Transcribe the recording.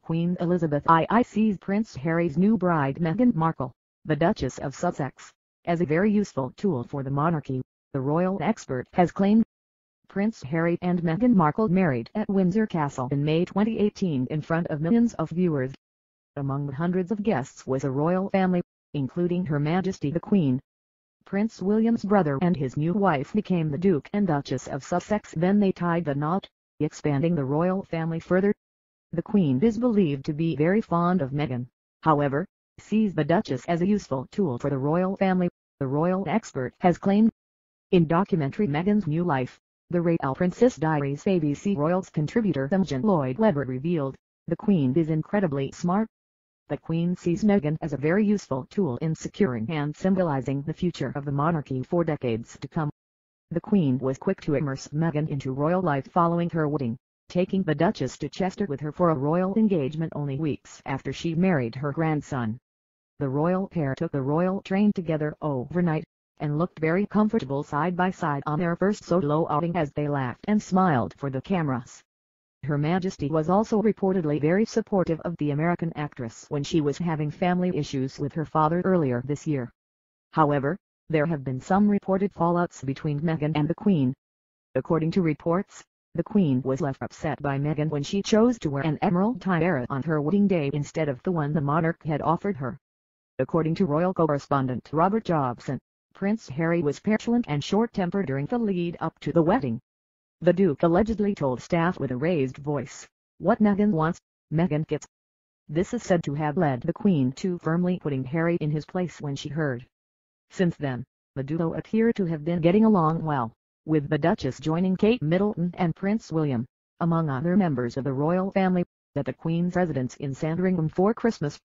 Queen Elizabeth II sees Prince Harry's new bride Meghan Markle, the Duchess of Sussex, as a very useful tool for the monarchy, the royal expert has claimed. Prince Harry and Meghan Markle married at Windsor Castle in May 2018 in front of millions of viewers. Among the hundreds of guests was a royal family, including Her Majesty the Queen. Prince William's brother and his new wife became the Duke and Duchess of Sussex. Then they tied the knot, expanding the royal family further. The Queen is believed to be very fond of Meghan, however, sees the Duchess as a useful tool for the royal family, the royal expert has claimed. In documentary Meghan's New Life, The Real Princess Diaries, ABC Royals contributor Imogen Lloyd-Webber revealed, the Queen is incredibly smart. The Queen sees Meghan as a very useful tool in securing and symbolizing the future of the monarchy for decades to come. The Queen was quick to immerse Meghan into royal life following her wedding, taking the Duchess to Chester with her for a royal engagement only weeks after she married her grandson. The royal pair took the royal train together overnight, and looked very comfortable side by side on their first solo outing as they laughed and smiled for the cameras. Her Majesty was also reportedly very supportive of the American actress when she was having family issues with her father earlier this year. However, there have been some reported fallouts between Meghan and the Queen. According to reports, the Queen was left upset by Meghan when she chose to wear an emerald tiara on her wedding day instead of the one the monarch had offered her. According to royal correspondent Robert Jobson, Prince Harry was petulant and short-tempered during the lead-up to the wedding. The Duke allegedly told staff with a raised voice, "What Meghan wants, Meghan gets." This is said to have led the Queen to firmly putting Harry in his place when she heard. Since then, the duo appear to have been getting along well, with the Duchess joining Kate Middleton and Prince William, among other members of the royal family, at the Queen's residence in Sandringham for Christmas.